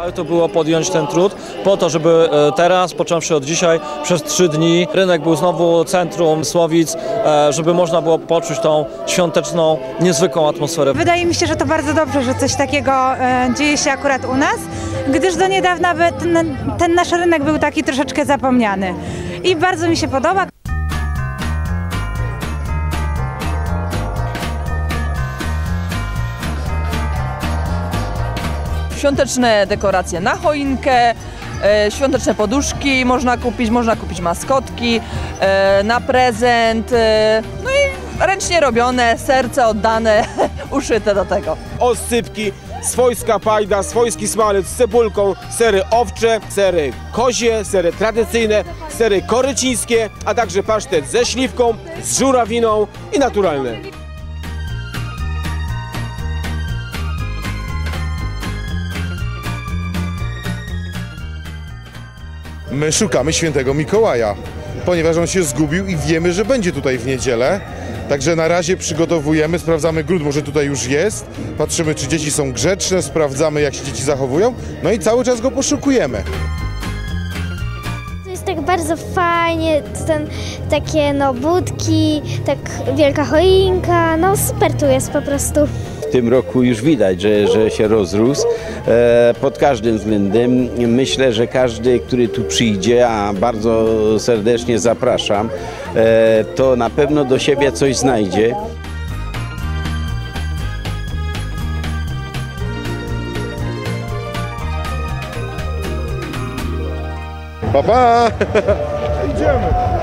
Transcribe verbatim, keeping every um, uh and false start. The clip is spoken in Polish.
Warto było podjąć ten trud po to, żeby teraz, począwszy od dzisiaj, przez trzy dni rynek był znowu centrum Słowic, żeby można było poczuć tą świąteczną, niezwykłą atmosferę. Wydaje mi się, że to bardzo dobrze, że coś takiego dzieje się akurat u nas, gdyż do niedawna ten, ten nasz rynek był taki troszeczkę zapomniany. I bardzo mi się podoba. Świąteczne dekoracje na choinkę, e, świąteczne poduszki można kupić, można kupić maskotki e, na prezent, e, no i ręcznie robione, serce oddane, uszyte do tego. Oscypki, swojska pajda, swojski smalec z cebulką, sery owcze, sery kozie, sery tradycyjne, sery korycińskie, a także pasztet ze śliwką, z żurawiną i naturalny. My szukamy świętego Mikołaja, ponieważ on się zgubił i wiemy, że będzie tutaj w niedzielę. Także na razie przygotowujemy, sprawdzamy gród, może tutaj już jest, patrzymy, czy dzieci są grzeczne, sprawdzamy, jak się dzieci zachowują, no i cały czas go poszukujemy. To jest tak bardzo fajnie, ten, takie no budki, tak wielka choinka, no super tu jest po prostu. W tym roku już widać, że, że się rozrósł e, pod każdym względem. Myślę, że każdy, który tu przyjdzie, a bardzo serdecznie zapraszam, e, to na pewno do siebie coś znajdzie. Pa, pa! Idziemy!